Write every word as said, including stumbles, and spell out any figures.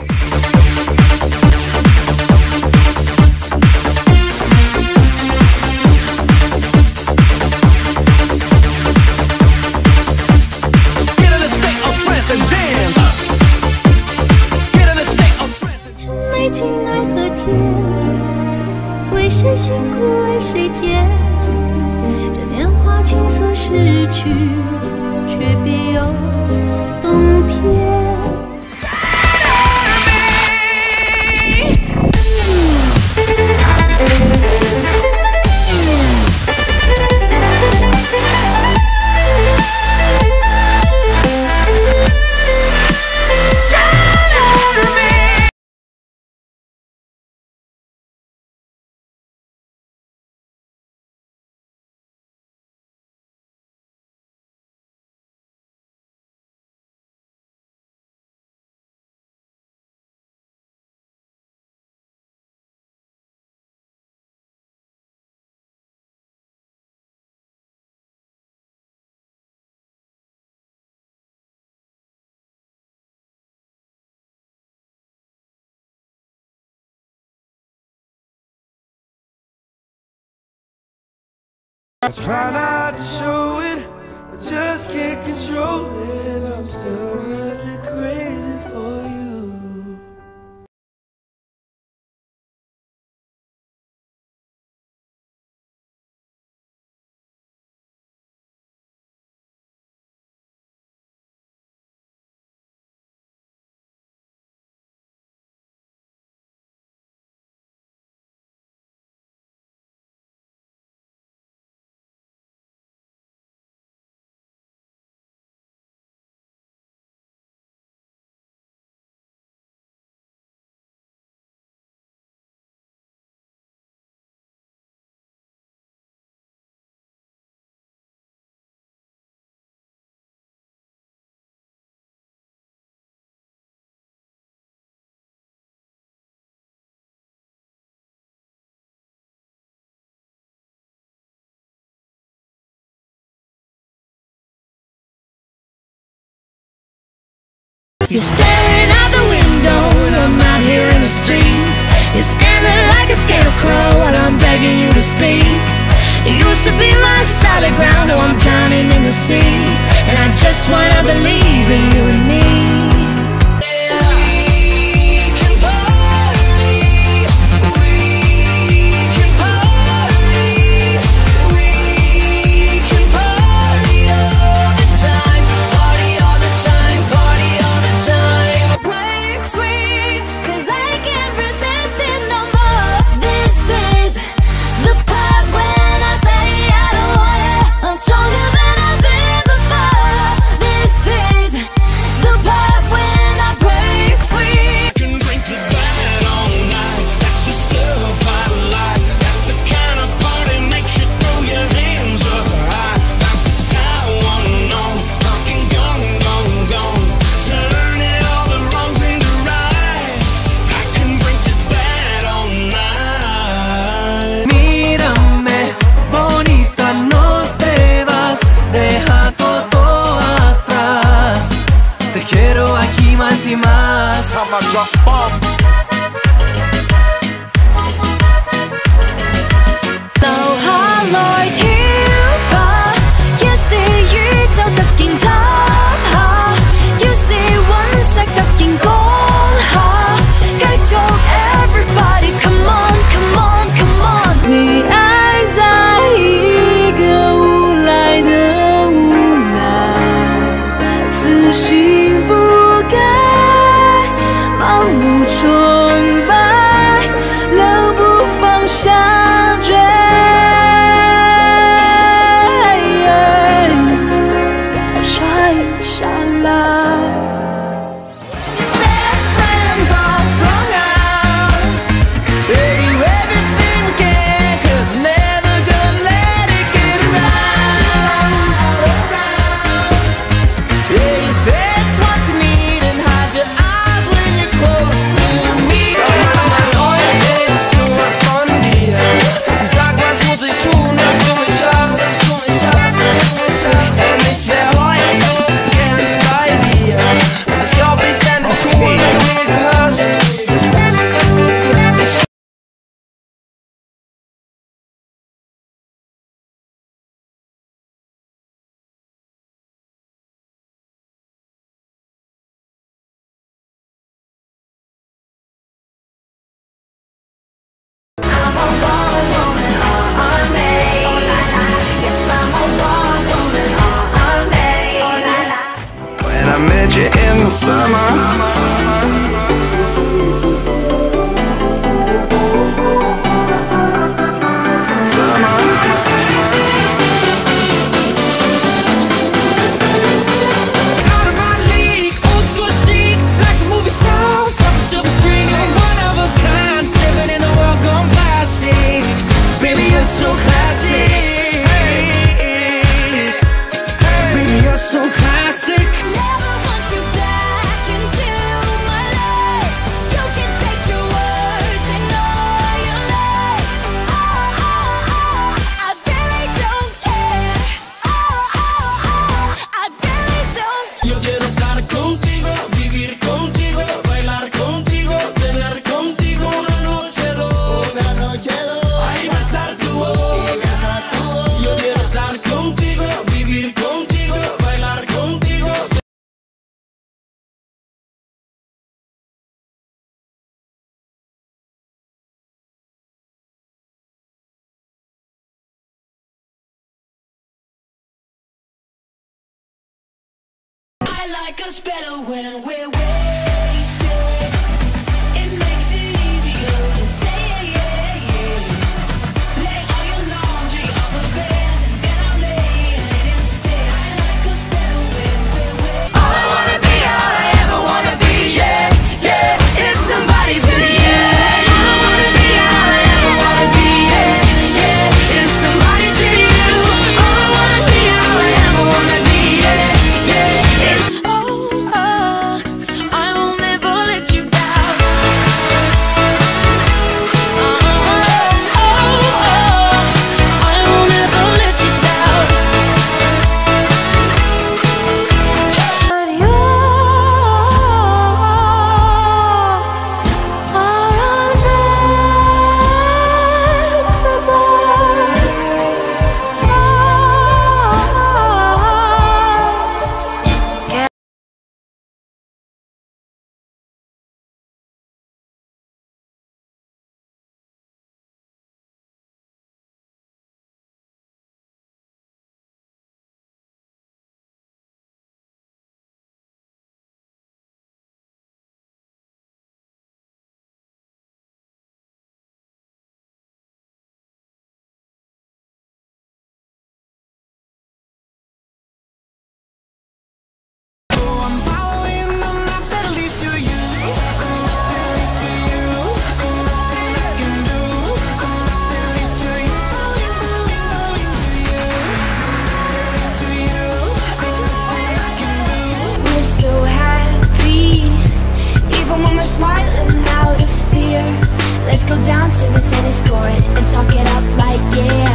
I try not to show it, but just can't control it. I'm still really crazy for you. You're staring out the window and I'm out here in the street. You're standing like a scarecrow while I'm begging you to speak. You used to be my solid ground, now I'm drowning in the sea. And I just wanna believe in you and me. Time I drop bomb. Lâu hạ lối thiếu ba,一是宇宙突然塌下，於是隕石突然降下，繼續 everybody come on come on come on。 你愛在一個無來的無奈，死心不改。盲目崇拜，冷不防下坠，摔下來。 Best friends are stronger. They do everything they can, 'cause never gonna let it get around. Yeah, you said get you in the summer. So classic, baby, you're so classic. Never want you back into my life. You can take your words and all your life. Oh, oh, oh, I really don't care. Oh, oh, oh, I really don't care. Yo quiero estar contigo, vivir contigo, bailar contigo, tener contigo una noche loca, una noche loca. Ay, besar tu boca. Yo quiero estar contigo, vivir contigo, bailar contigo. I like us better when we're wasted. It makes it easier to say yeah, yeah. Lay all your laundry on the bed, then I'll lay in it instead. I like us better when we're wasted. All I wanna be, all I ever wanna be, yeah, yeah, is somebody to you. All I wanna be, all I ever wanna be, yeah, yeah, is somebody to you. All I wanna be, all I ever wanna be, yeah, yeah, is oh, oh, I will never let you down. Oh, oh, oh, I will never let you down. But you are invincible. I'm following the map that leads to you. That leads to you. Nothing I can do. That leads to you. That leads to you. Nothing I can do. We're so happy, even when we're smiling out of fear. Let's go down to the tennis court and talk it up like yeah.